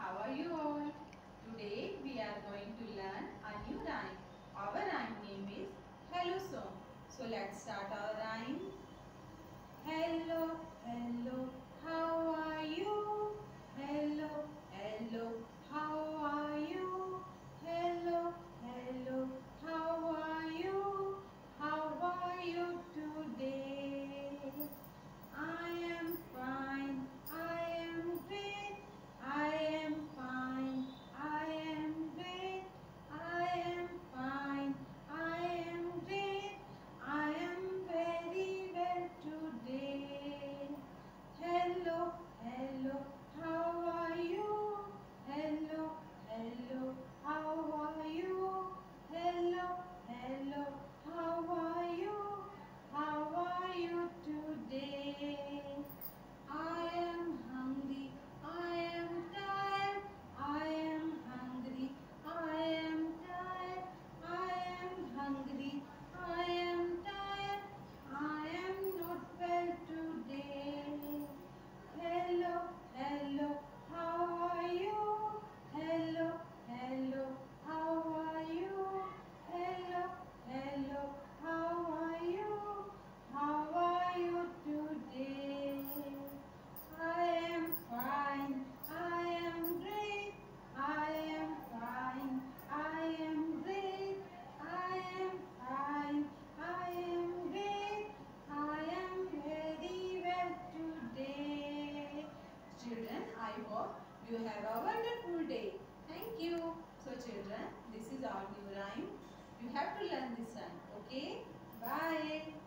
how are you all? Today we are going to learn a new rhyme. Our rhyme name is Hello Song. So let's start our rhyme. Hello, hello, how are you? Hello, hello, how are you? Hello, hello, how are you? How are you today? I am fine, I am great, I am fine, I am great, I am fine, I am great, I am very well today. Hello, hello, how are you? Hello, hello, how are you? Hello, hello, how are you? How are you today? I am hungry, I am tired, I am hungry, I am tired, I am hungry, I am tired, I am not well today. Hello, hello, how are you? Hello, hello, how are you? Hello, hello, how are you? How are you today? I am fine, I am great, I am fine, I am great, I am fine, I am great, I am very well today. Children, I hope you have a wonderful day. Thank you. So children, this is our new rhyme. You have to learn this rhyme. Okay? Bye.